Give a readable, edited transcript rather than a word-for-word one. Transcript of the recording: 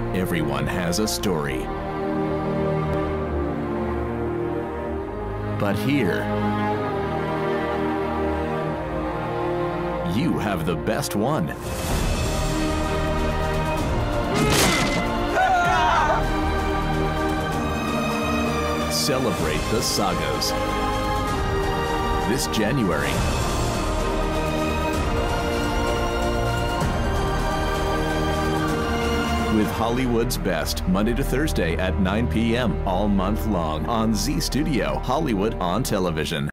Everyone has a story. But here, you have the best one. Celebrate the sagas this January. With Hollywood's Best, Monday to Thursday at 9 p.m. all month long on Z Studio, Hollywood on Television.